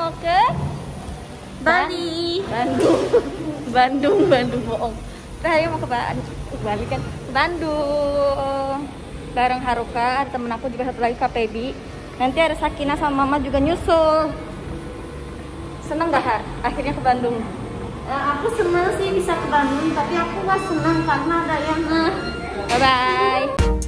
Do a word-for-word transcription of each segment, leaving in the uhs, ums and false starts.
mau ke Bali. Bandung. Bandung, Bandung bohong. Kita mau ke Bali, Bali kan ke Bandung. Bareng Haruka, ada temen aku juga satu lagi Kak Pebi. Nanti ada Sakina sama Mama juga nyusul. Seneng gak Har? Akhirnya ke Bandung? Uh, aku senang sih bisa ke Bandung, tapi aku nggak senang karena ada yang Hmm. Bye bye.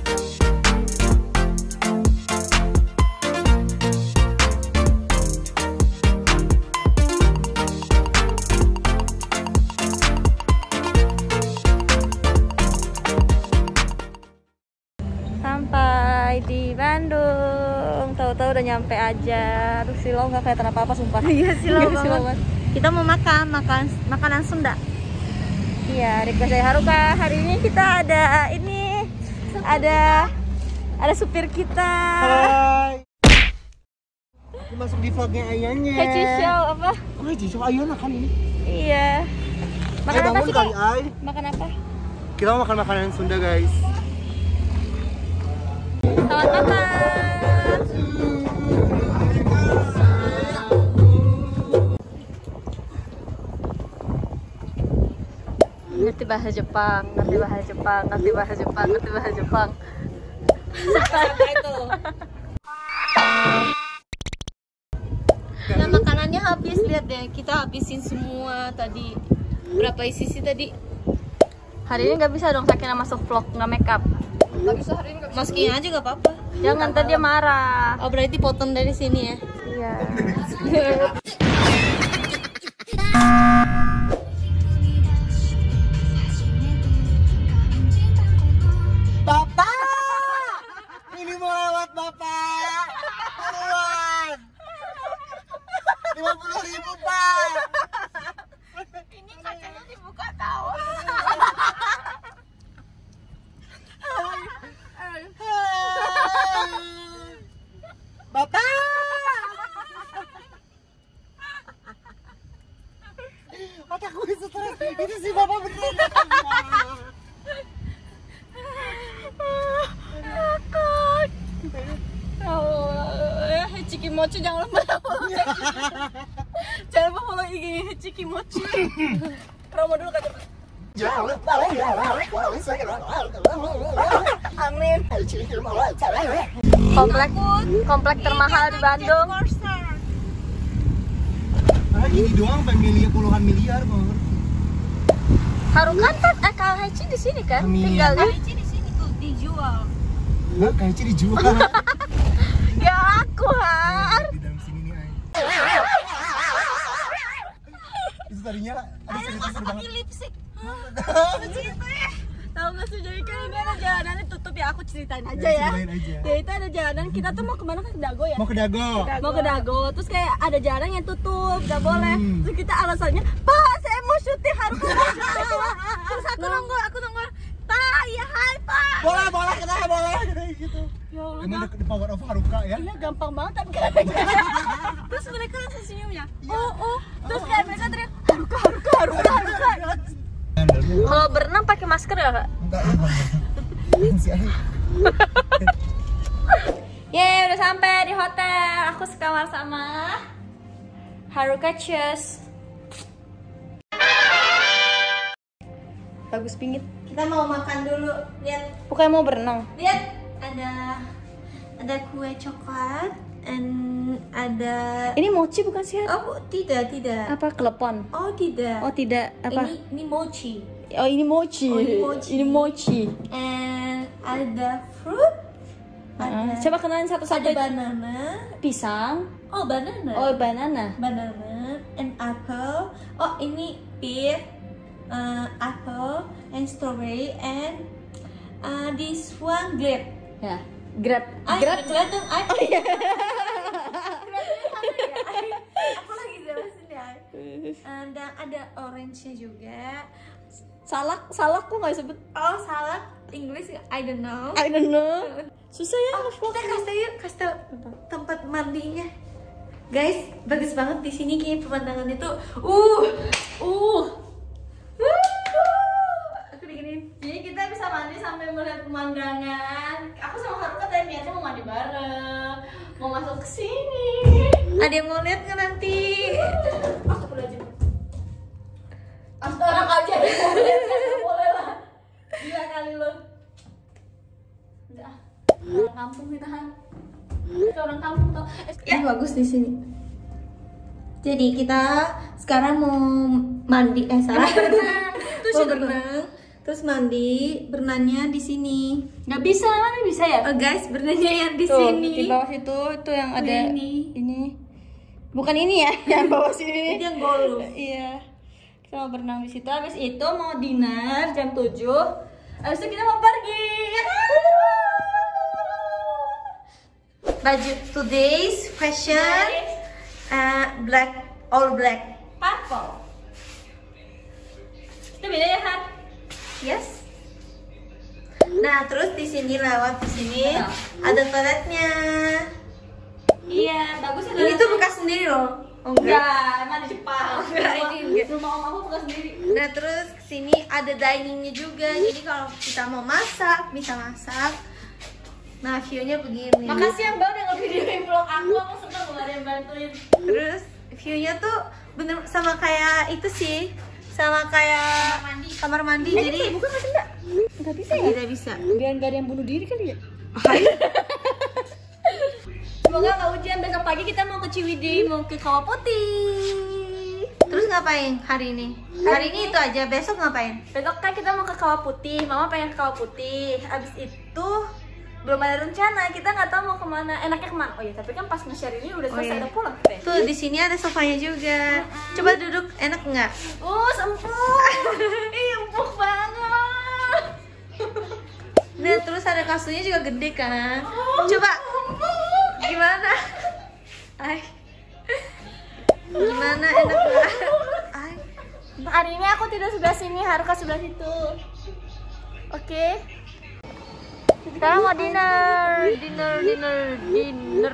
Sampai di Bandung, tahu-tahu udah nyampe aja. Aduh silau nggak kelihatan apa-apa sumpah. Iya, silau Nggak, banget. Kita mau makan, makan makanan Sunda. Iya, request dari Haruka. Hari ini kita ada ini supir ada kita. Ada supir kita. Hai. Aku masuk di vlognya Ayahnya. Heci show apa? Oh, Heci show Ayana kan ini. Iya. Makan Ayo apa bangun sih kali, kok? Ay. Makan apa? Kita mau makan makanan Sunda, guys. Selamat makan. Ngerti bahasa Jepang, ngerti bahasa Jepang, ngerti bahasa Jepang, ngerti bahasa Jepang. Itu. Nah, makanannya habis, lihat deh. Kita habisin semua tadi. Berapa isi sih tadi? Hari ini nggak bisa dong Sakina masuk vlog, nggak make up. Nggak bisa hari ini. Masukin aja nggak apa-apa. Jangan, ntar dia marah. Oh, berarti potong dari sini ya? Iya. Bapak! Ini mau lewat, Bapak. Buruan. lima puluh ribu, Pak. Ini kacanya dibuka tahu. Bapak! Otakku stres. Itu si Bapak beneran. Takut. Oh, Heci Kimochi jangan lupa follow. Jangan lupa follow I G Heci Kimochi. Promo dulu Kak. Amin. Komplek komplek termahal di Bandung. Nah, ini doang sampai miliar puluhan miliar, Bang. Haruka kan eh Kak Heci di sini kan? Amin. Tinggalnya. Kacanya di sini tuh dijual. Enggak, kayak Ci dijual. Ya aku Har. Di dalam sini nih, Ay. Itu tadinya ada cerita seru banget. Lipstick. Tahu nggak sih jadi kan ini ada jalanannya tutup ya, aku ceritain aja Ya, ya. ceritain aja. Ya itu ada jalanan kita tuh mau kemana kan ke Dago ya? Mau ke Dago. Mau ke Dago, terus kayak ada jalan yang tutup, gak boleh. Hmm. Terus kita alasannya, Pak saya mau syuting Haruka. Terus aku nunggu, aku nunggu, Pak ya hai Pak. Boleh, boleh, kenapa boleh? Kayak gitu. Ya Allah, Emang gam- the power of Haruka ya? iya gampang banget tapi kan. Terus mereka langsung senyumnya, oh oh. Terus kayak mereka teriak, Haruka, Haruka, Haruka, Haruka. Kalau berenang pakai masker ya Kak? Enggak, enggak. Si Ay. Yeay, udah sampai di hotel. Aku sekamar sama Haruka. Cheers. Bagus pingit. Kita mau makan dulu. Lihat, Bukannya mau berenang? lihat ada ada kue coklat and ada Ini mochi bukan sih? Har? oh tidak tidak Apa kelepon? oh tidak Oh tidak, apa? ini ini mochi Oh ini mochi. Oh, ini mochi. Ini mochi. and ada fruit ada Ah, coba kenalin satu-satu. ada banana Pisang. oh banana Oh banana. banana and apple oh ini pear uh, apple and strawberry and uh, this one grape Ya. Grab. Ay, Grab. kelihatan ay Oh iya. aku lagi jelasin ya. Uh, dan ada orange-nya juga. Salak, salak kok nggak sebut? Oh, salad English I don't know. I don't know. Susah ya Oh, ngevlog. kita kasih yuk, kasih tau tempat mandinya. Guys, bagus banget di sini kayak pemandangannya tuh. Uh, uh. Aku diginin. Jadi kita bisa mandi sambil melihat pemandangan. Aku sama Haruka tadi niatnya mau mandi bareng, mau masuk ke sini. Ada yang mau lihat nggak nanti? Pasti orang aja yang mau lihat kan boleh lah. Gila kali lo. Udah, orang kampung nih tahan. Itu orang kampung tau. Ya bagus di sini. Jadi kita sekarang mau mandi eh salah. Mau berenang. Terus mandi, berenangnya di sini. Nggak bisa, mana bisa ya? Oh guys, berenangnya yang di Tuh, sini. di bawah situ itu yang ada ini. ini. Bukan ini ya, yang bawah sini. Itu yang golf. Iya. Kita mau berenang di situ. Habis itu mau dinner jam tujuh. Habis itu kita mau pergi. Ya kan? Baju today's fashion uh, black, all black. Purple. Itu beda ya, Han? Yes. Nah, terus di sini lewat di sini Nah. ada toiletnya. Iya, bagus ya. Ini tuh bekas sendiri loh. Oh Enggak, emang di Jepang. Enggak, ini enggak. Rumah om aku bukan sendiri. Nah, terus sini ada diningnya juga. Jadi kalau kita mau masak, bisa masak. Nah, view-nya begini. Makasih yang baru yang nge-videoin vlog aku, aku seneng gak ada yang bantuin. Terus view-nya tuh bener sama kayak itu sih. Sama kayak Kamar mandi. kamar mandi. Eh, Jadi bisa buka nggak sih, Mbak? Nggak bisa ya? tidak bisa. Biar nggak ada yang bunuh diri kali ya? Semoga nggak hujan, besok pagi kita mau ke Ciwidey, mau ke Kawah Putih. Terus ngapain hari ini? Hari ini itu aja, besok ngapain? Besok kan kita mau ke Kawah Putih, Mama pengen ke Kawah Putih. Abis itu belum ada rencana, kita nggak tahu mau kemana, enaknya kemana. Oh iya, tapi kan pas nge-share ini udah selesai, Oh iya. udah pulang deh. Tuh di sini ada sofanya juga. Coba duduk, enak nggak? Uh, empuk. Ih, empuk banget. Nah, terus ada kasurnya juga gede kan? Coba gimana? Ay. Gimana enak nggak? Ay. Hari ini aku tidur sebelah sini, Haruka sebelah situ. Oke. Sekarang mau dinner, dinner, dinner, dinner.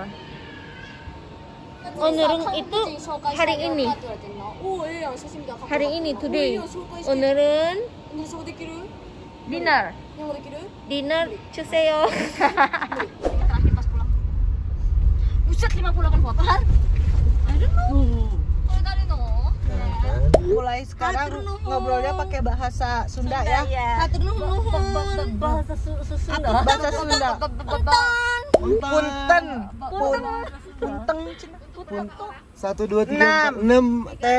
오늘은 itu hari ini. Hari ini today. 오늘은 dinner. Dinner 주세요. Terakhir pas pulang. Buset, lima puluh delapan foto. I don't know. Kalau tadi no. Mulai sekarang ngobrolnya pakai bahasa Sunda ya. Hatur nuhun. Bahasa Sunda. Bahasa Sunda. Punten. Pun. Punteng. Pun. Satu dua tiga empat enam teh.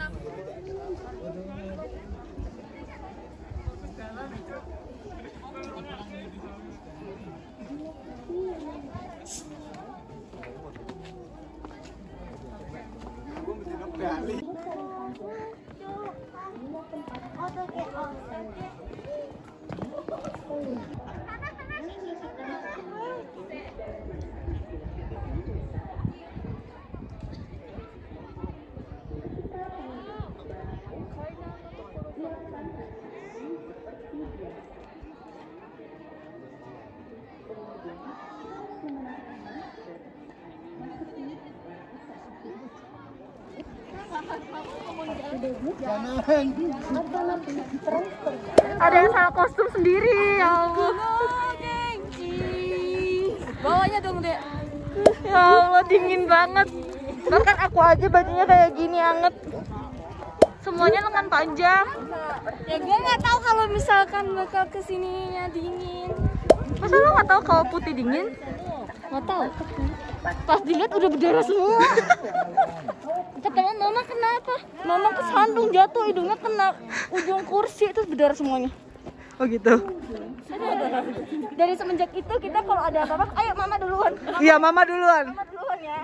Ada yang salah kostum sendiri, ya Allah. Bawanya dong, Dek. Ya Allah, dingin banget. Bahkan aku aja bajunya kayak gini anget. Semuanya lengan panjang. Ya gue nggak tahu kalau misalkan bakal kesininya dingin. Masa lo nggak tahu kalau putih dingin? Nggak tahu. Pas dilihat udah berdarah semua. Kata mama kenapa? Mama kesandung jatuh, hidungnya kena ujung kursi terus berdarah semuanya. Oh gitu. Dari semenjak itu kita kalau ada apa-apa, ayo mama duluan. Mama, Iya, mama duluan. mama duluan ya.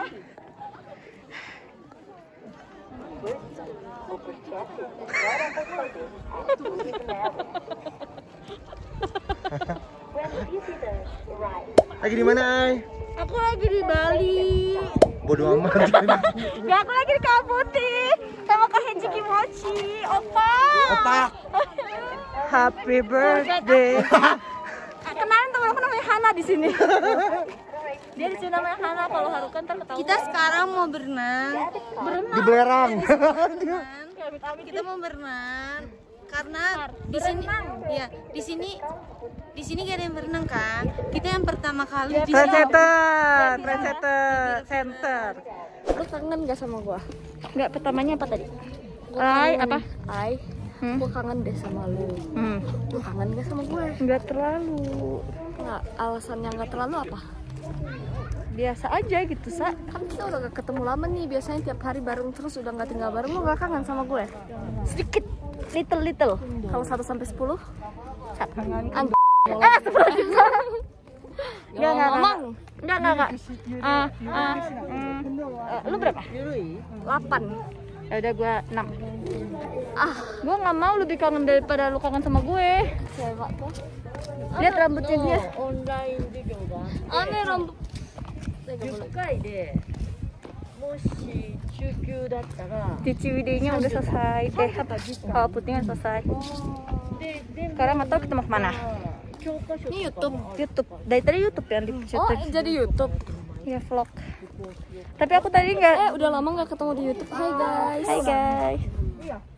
Lagi di mana, Ay? Aku lagi di Bali. Bodoh amat. Ya aku lagi di Kawah Putih sama Kak Henji Kimochi. Opa. Opa. Happy birthday. Kenalin temen aku namanya Hana di sini. Dia di sini namanya Hana, kalau Harukan ntar ketahuan. Kita sekarang mau berenang. berenang. Di belerang. Kita mau berenang. karena di sini ya di sini di sini gak ada yang berenang kan. Kita yang pertama kali di Trend center, trend center, center. Lu kangen gak sama gua? Enggak, pertamanya apa tadi? Ai apa? Ai. Hmm? Gua kangen deh sama lu. Hmm. Lu kangen gak sama gue? Enggak terlalu. Nggak, alasannya nggak terlalu apa? Biasa aja gitu, Sa. Kan kita udah gak ketemu lama nih, biasanya tiap hari bareng terus udah nggak tinggal bareng. Lu gak kangen sama gue? Sedikit, little little. Kalau satu sampai sepuluh? Anjing. Eh, sepuluh juta. Enggak, enggak, ngomong. Enggak, enggak, enggak. Ah, ah, mm. Eh, lu berapa? Delapan. Ya udah gua enam. Ah, Gua nggak mau lebih kangen daripada lu kangen sama gue. cewek tuh. Lihat rambutnya dia. Aneh rambut. Di Ciwidey-nya udah selesai. Eh, apa? Kalau putihnya selesai. Sekarang nggak tahu kita mau kemana. Ini YouTube. YouTube. Dari tadi YouTube yang di Oh, jadi YouTube. Ya vlog. Tapi aku tadi nggak. Eh, udah lama nggak ketemu di YouTube. Hai guys. Hai guys.